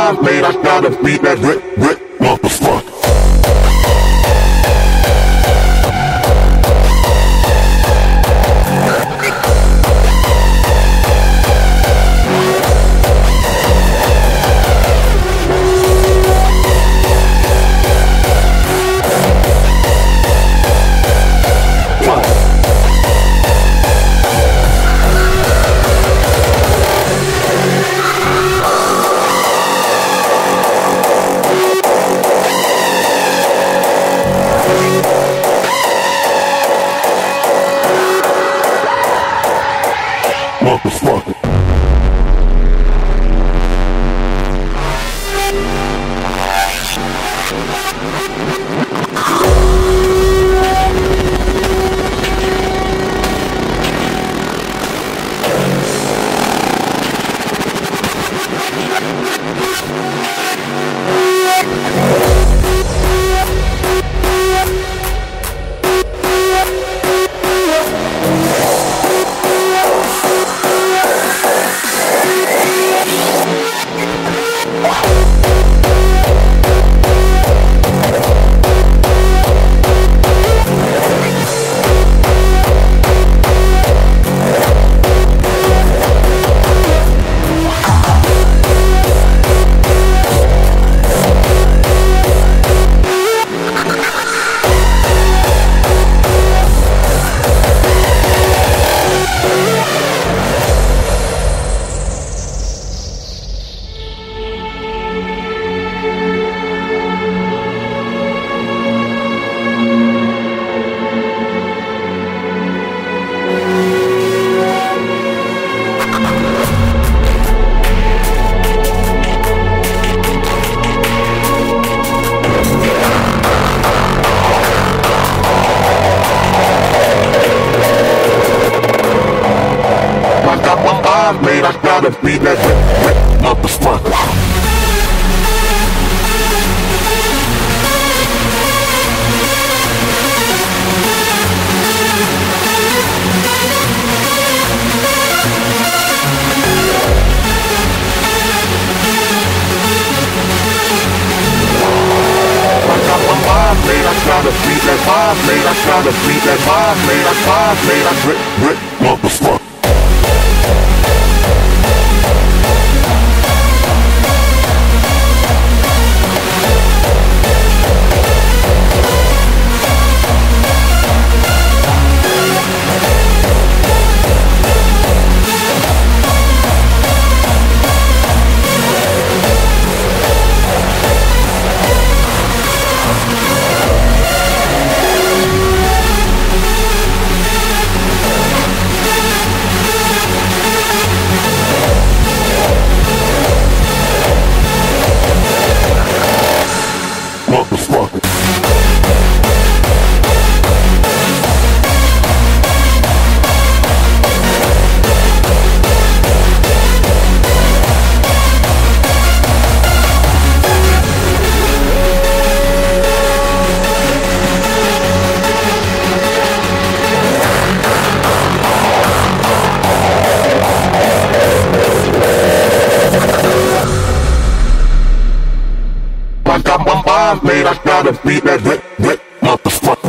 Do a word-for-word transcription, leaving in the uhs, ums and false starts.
bomb made, I gotta beat that rip, rip, motherfucker. Motherfucker. Made, I gotta beat that rip, rip, motherfucker. Made, I gotta beat that bomb made, I gotta beat that bomb made, I bomb made, I rip, rip, motherfucker. I got my mind made, I gotta beat that rip, rip, motherfucker.